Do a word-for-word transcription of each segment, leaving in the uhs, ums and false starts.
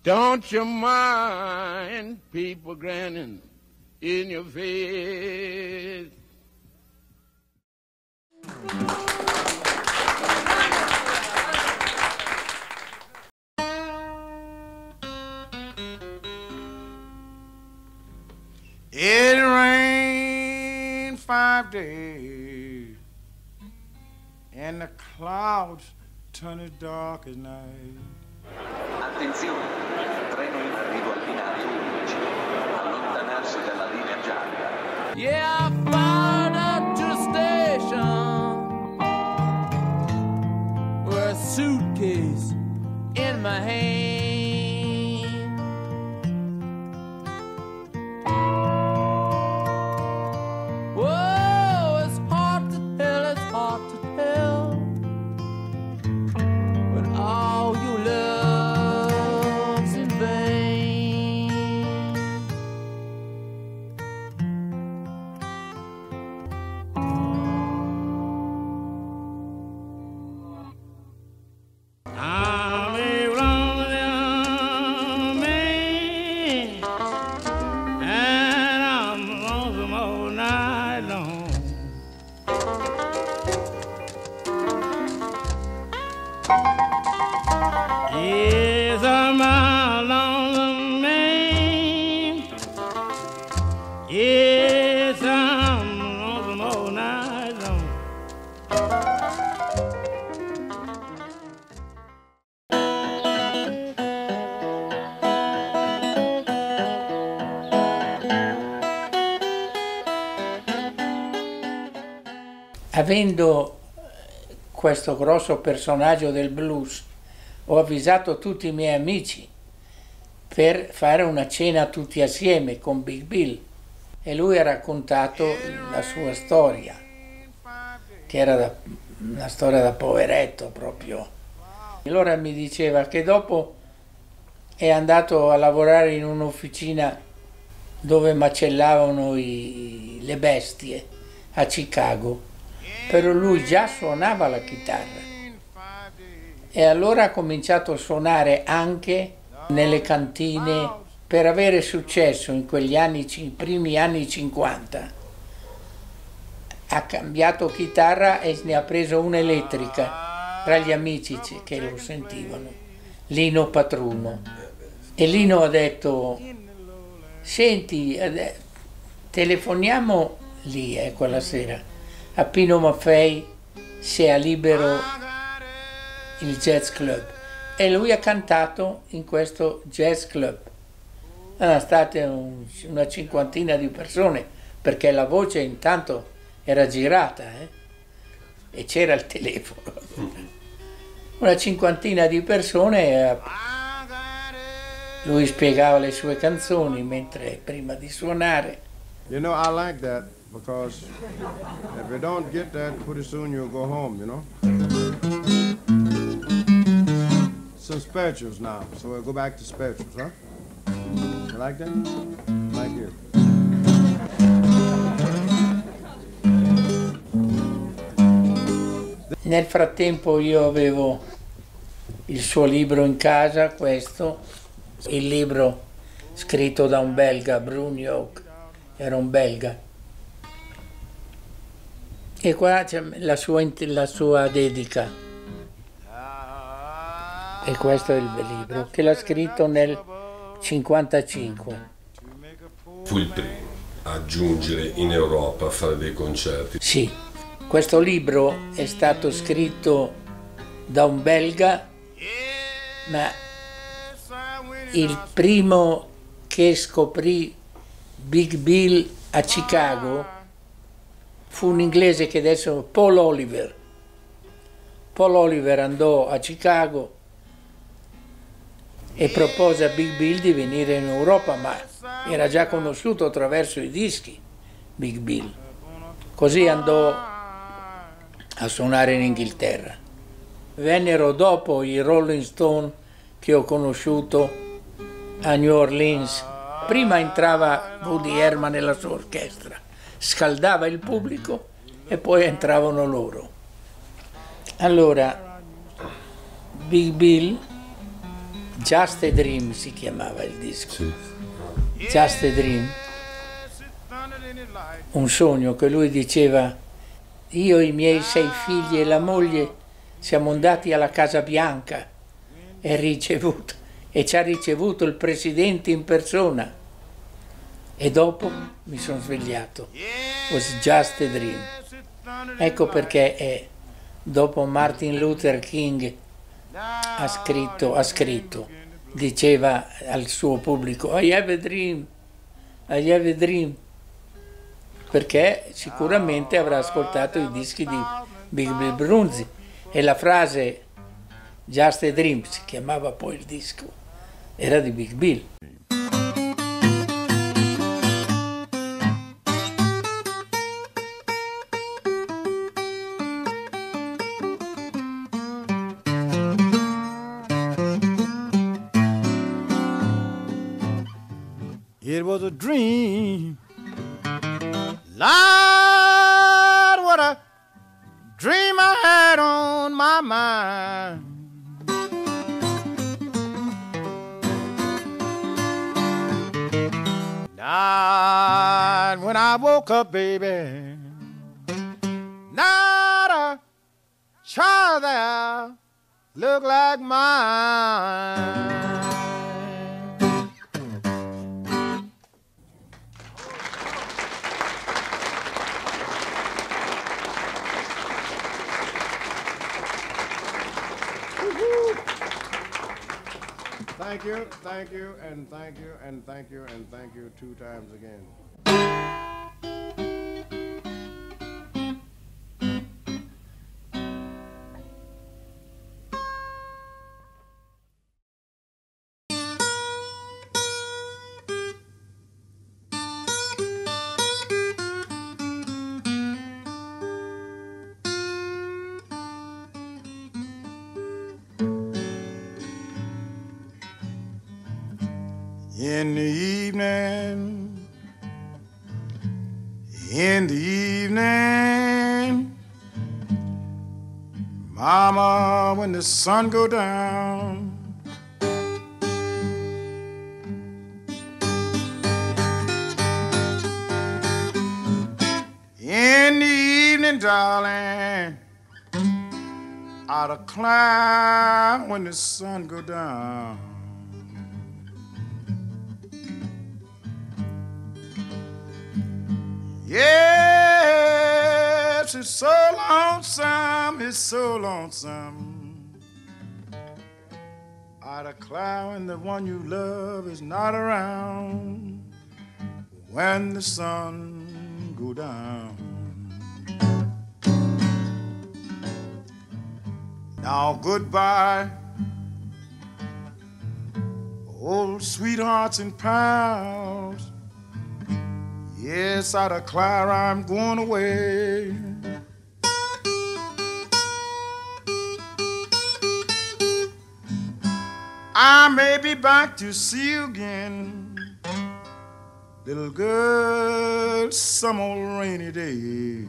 Don't you mind people grinning in your face? It rained five days and the clouds turned dark as night. Attenzione, treno in arrivo al binario undici, allontanarsi dalla linea gialla. Yeah, I fired up to the station with a suitcase in my hand. Whoa, it's hard to tell, it's hard to tell, but all you love's in vain. I'm a lonely man, and I'm lonesome all night long. Yes, I'm a lonesome man. Yes, I'm lonesome all night long. Avendo questo grosso personaggio del blues, ho avvisato tutti i miei amici per fare una cena tutti assieme con Big Bill e lui ha raccontato la sua storia, che era da, una storia da poveretto proprio. Allora mi diceva che dopo è andato a lavorare in un'officina dove macellavano i, le bestie a Chicago, però lui già suonava la chitarra e allora ha cominciato a suonare anche nelle cantine. Per avere successo in quegli anni, i primi anni cinquanta, ha cambiato chitarra e ne ha preso una elettrica tra gli amici che lo sentivano, Lino Patruno. E Lino ha detto: senti, telefoniamo lì eh, quella sera a Pino Maffei se è libero il jazz club, e lui ha cantato in questo jazz club. Erano state un, una cinquantina di persone, perché la voce intanto era girata eh? E c'era il telefono. Una cinquantina di persone, lui spiegava le sue canzoni mentre prima di suonare. You know, I like that because if you don't get that, pretty soon you'll go home, you know. Some spirituals now, so we'll go back to spirituals, huh? You like that? Like you. Nel frattempo io avevo il suo libro in casa, questo, il libro scritto da un belga, Bruniok, era un belga. E qua c'è la sua, la sua dedica. E questo è il libro, che l'ha scritto nel cinquantacinque. Fu il primo a giungere in Europa a fare dei concerti. Sì, questo libro è stato scritto da un belga, ma il primo che scoprì Big Bill a Chicago fu un inglese che adesso è Paul Oliver. Paul Oliver andò a Chicago e propose a Big Bill di venire in Europa, ma era già conosciuto attraverso i dischi Big Bill. Così andò a suonare in Inghilterra. Vennero dopo i Rolling Stone che ho conosciuto a New Orleans. Prima entrava Woody Herman nella sua orchestra, scaldava il pubblico e poi entravano loro. Allora Big Bill Just a Dream si chiamava il disco. Sì. Just a Dream, un sogno che lui diceva: io, i miei sei figli e la moglie siamo andati alla Casa Bianca e, ricevuto, e ci ha ricevuto il presidente in persona e dopo mi sono svegliato. It was just a dream. Ecco perché è, dopo Martin Luther King ha scritto, ha scritto, diceva al suo pubblico: I have a dream, I have a dream, perché sicuramente avrà ascoltato i dischi di Big Bill Brunzi e la frase Just a Dream, si chiamava poi il disco, era di Big Bill. It was a dream. Lord, what a dream I had on my mind. Lord, when I woke up, baby, not a child there looked like mine. Thank you, thank you, and thank you, and thank you, and thank you two times again. In the evening, in the evening, Mama, when the sun go down, in the evening, darling, out of cloud when the sun go down. Yes, it's so lonesome, it's so lonesome. Out of cloud when the one you love is not around. When the sun go down. Now goodbye, old sweethearts and pals. Yes, out of Clara I'm going away. I may be back to see you again, little girl, some old rainy day.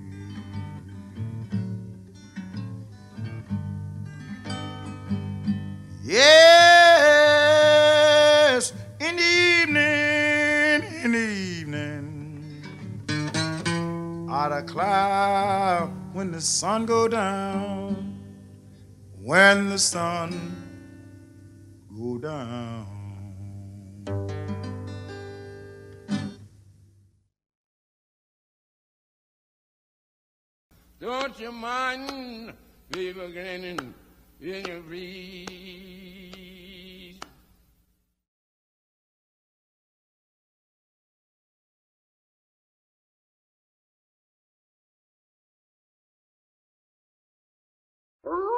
Yes, in the evening, in the evening, out of cloud when the sun go down, when the sun go down. Don't you mind people grinning in your breeze? Oh.